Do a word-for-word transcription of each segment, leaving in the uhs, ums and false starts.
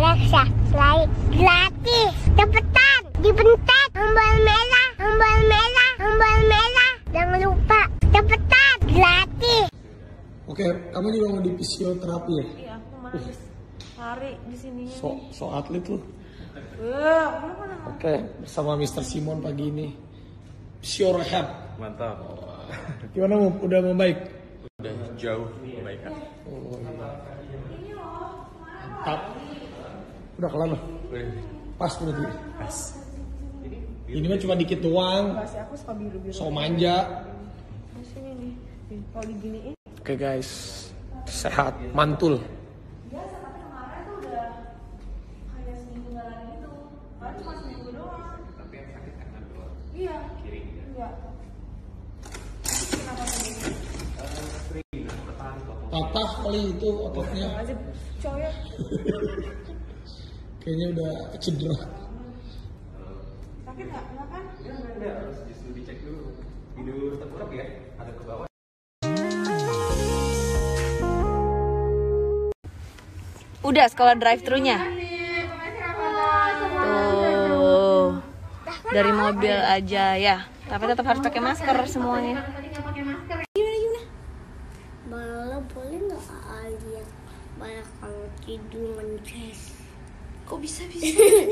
subscribe gratis. Cepetan, dibentak tombol merah, tombol merah, tombol merah. Jangan lupa, cepetan, gratis. Oke, kamu juga mau di fisioterapi ya? Iya, aku kemarin habis lari di sini. So, so atlet lu. Eh, kenapa nama? Oke, bersama mister Simon pagi ini. Fisio rehab. Mantap. Gimana mau udah membaik? Udah jauh kebaikan. Oh, mantap. Udah kelar loh. Pas berarti. Pas. Ini mah cuma dikit doang. Pasti aku suka biru-biru. So manja. Di sini nih. Nih, kalau diginiin. Oke guys, sehat, mantul. Biasa, tapi kemarin tuh udah kayak seminggu nggak lagi gitu. Baru cuma seminggu doang. Tapi yang sakit kanan doang. Iya. Kiri enggak. Enggak. Kenapa sendiri? Sering tertarik kok. Patah kali itu ototnya. Aja coyok. Kayaknya udah cedera. Sakit nggak? Nggak kan? Ya enggak enggak harus justru dicek dulu. Tidur tengkurap ya, ada ke bawah. Udah sekolah drive-thru-nya. Tuh. Dari mobil aja ya. Tapi tetap harus pakai masker semuanya. Malah boleh nggak lihat malah kalau tidur mences. Kok bisa bisa?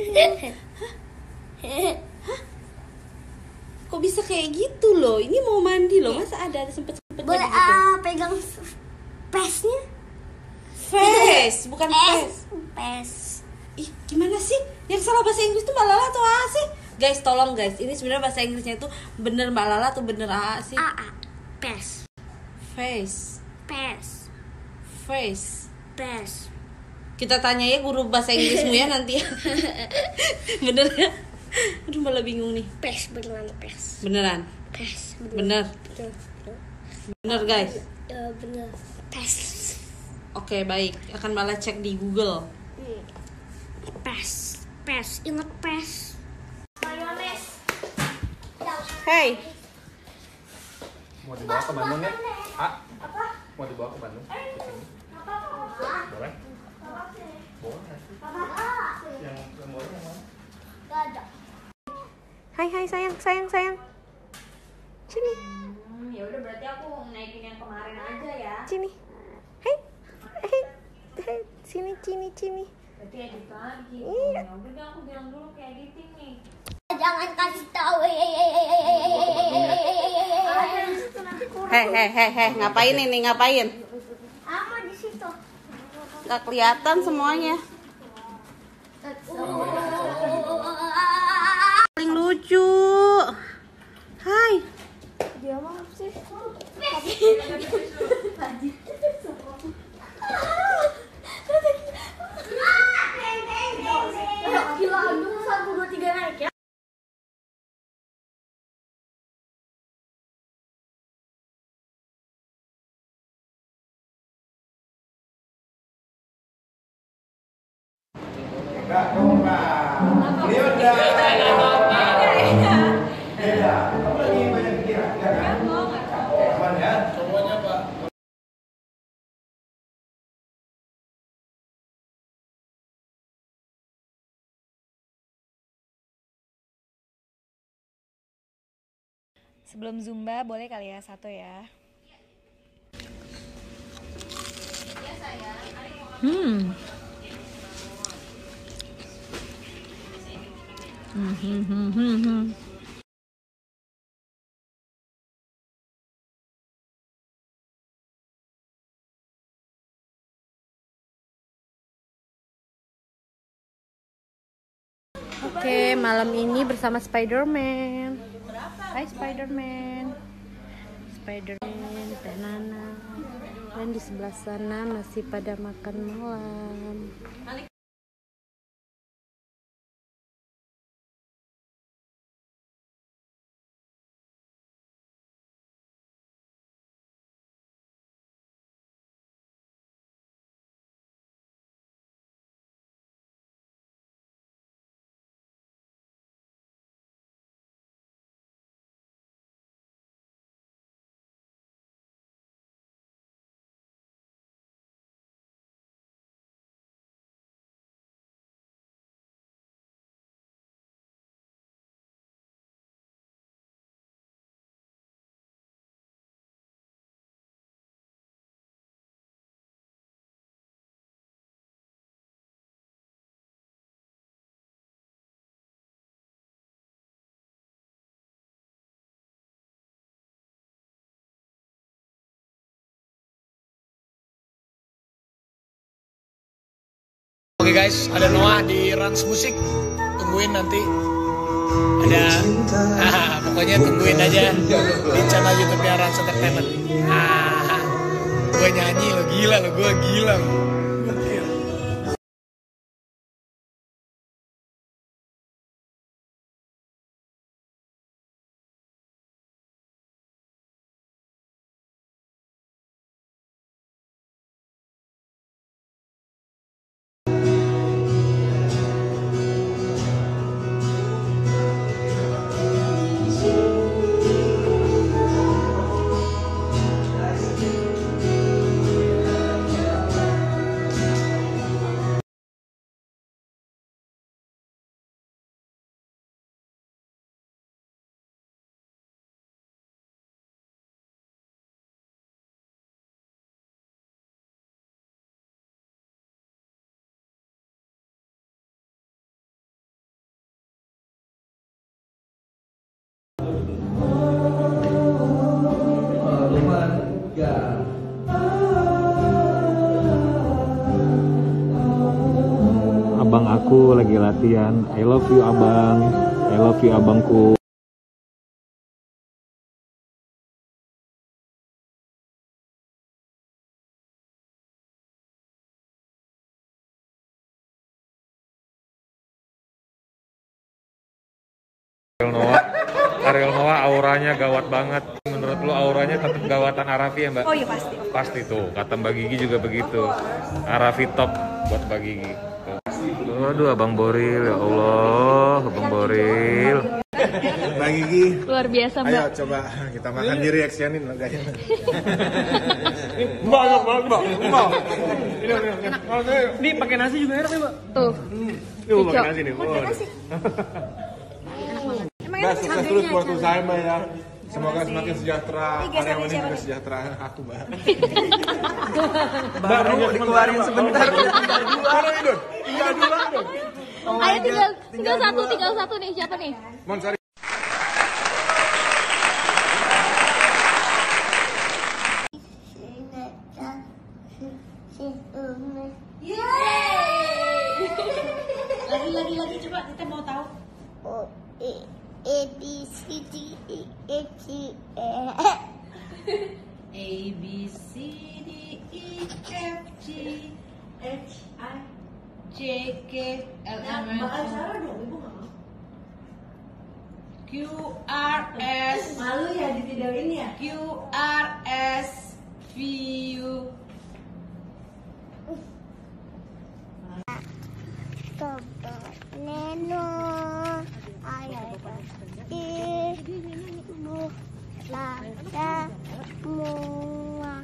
Kok bisa kayak gitu loh? Ini mau mandi loh. Masa ada sempet-sempetnya Boleh gitu? ah pegang pesnya? Face, bukan face. Pes. Ih, gimana sih? Yang salah bahasa Inggris tuh Mbak Lala atau A A sih? Guys, tolong guys. Ini sebenarnya bahasa Inggrisnya itu bener Mbak Lala atau bener A A sih? A A. Pes. Face, Pes. face. Pes. Kita tanya ya guru bahasa Inggrismu ya nanti ya. Bener ya? Aduh malah bingung nih. Pes beneran pes. Beneran? Pes Bener? Bener. Bener guys? Ya bener. Pes. Oke baik, akan malah cek di Google. Pes. Pes. Ingat pes. Mayones. Hey, Mau dibawa ke Bandung ya? A? Mau dibawa ke Bandung? Ke sini? Boleh? Boleh. Yang yang boleh yang mana? Gak ada. hai hai sayang, sayang, sayang. Sini, Hmm, ya udah berarti aku naikin yang kemarin aja ya. sini. Hai, hai, hai. Sini, sini, sini. Berarti edit lagi. Iya. Ya udah deh, aku bilang dulu ke editing nih. Jangan kasih tahu. Heh, heh, heh, heh. Ngapain ini? Ngapain? Ama di situ. Gak kelihatan semuanya. Paling lucu. Hai. Dia mau sih. Gila, dulu satu dua tiga naik ya. Enggak, enggak. Beliau udah. Beda. Kamu lagi banyak pikiran, enggak kan? Aman ya? Semuanya Pak. Sebelum Zumba boleh kali ya satu ya. Hmm. Hmm, hmm, hmm, hmm, hmm. Oke, malam ini bersama Spider-Man. Hai Spider-Man. Spider-Man, Teh Nana. Dan di sebelah sana masih pada makan malam. Oke guys, ada Noah di Rans Musik. Tungguin nanti. Ada, ah, pokoknya tungguin aja di channel YouTube-nya Rans Entertainment. Ah, gue nyanyi lo gila lo, gue gila lo. Abang aku lagi latihan. I love you abang. I love you abangku. Ariel Noah, Ariel Noah auranya gawat banget. Menurut lu auranya tetap gawatan Arafi ya Mbak? Oh iya pasti. Pasti tuh, kata Mbak Gigi juga begitu. Arafi top buat Mbak Gigi. Waduh, Abang Boril, ya Allah, Abang Boril. Mbak Gigi, Luar biasa, Mbak. ayo coba kita makan di reaksianin lah guys. Mbak, Mbak, Mbak, Mbak. Ini pakai nasi juga enak ya Mbak? Tuh. Yuk makan nasi nih. Mbak, sukses terus buat usaha Mbak ya. Semoga semakin sejahtera. Karyawan ini juga sejahtera aku Mbak. Baru dikeluarin sebentar. Mana ini Don? Tinggal dua Don. Ayo tinggal, tinggal satu, tinggal satu nih. Siapa nih? Monsari. Lagi lagi lagi coba kita mau tahu. Oh, E, A, B, C, D, E, F, G, E. A B C D E F G H I J K L M N Q R S. Malu ya ditidurin ya? Q R S V U. Coba Neno ayah ibu lada mua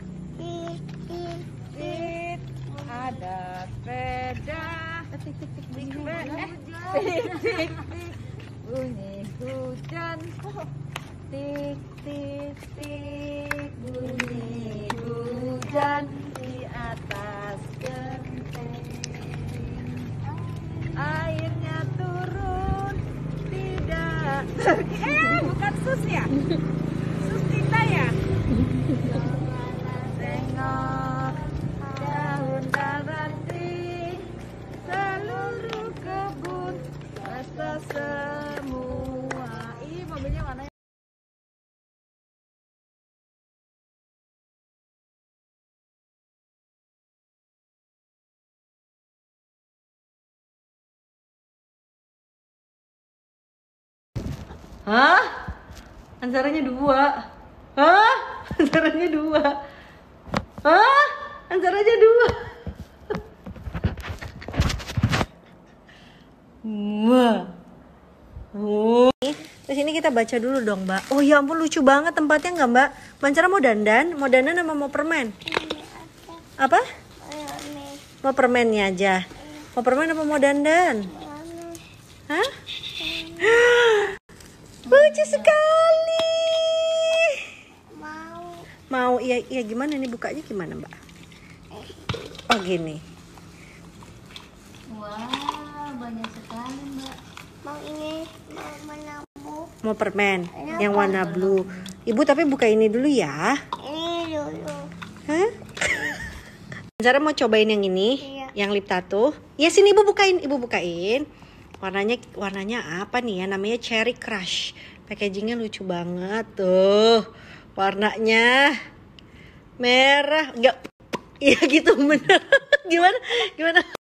titik Ada sepeda. Tik tik tik tik tik tik bunyi hujan. Tik tik tik bunyi hujan di atas genteng. Airnya turun tidak. Eh bukan sus ya? Sus Tita ya? Tengok daun ranting seluruh kebun basah semua. Ih mobilnya mana ya? Hah? Ansaranya dua. Hah? Ansaranya dua. Hah? Ansaranya dua. Wah. Oh. Terus ini kita baca dulu dong, Mbak. Oh ya ampun lucu banget tempatnya nggak, Mbak? Mancara mau dandan? Mau dandan sama mau permen? Apa? Mau permennya aja. Mau permen apa mau dandan? Hah? Lucu sekali. mau Mau iya iya gimana nih bukanya gimana, Mbak? Oh gini. Wah, banyak sekali, Mbak. mau ini mau menabu Mau permen yang warna blue. Ibu tapi buka ini dulu ya. ini dulu Hah? Zara mau cobain yang ini? ya Yang lip tattoo. Ya sini ibu bukain, ibu bukain. Warnanya warnanya apa nih ya? Namanya Cherry Crush. Packagingnya lucu banget tuh. Warnanya merah. Enggak. Iya gitu bener. Gimana? Gimana?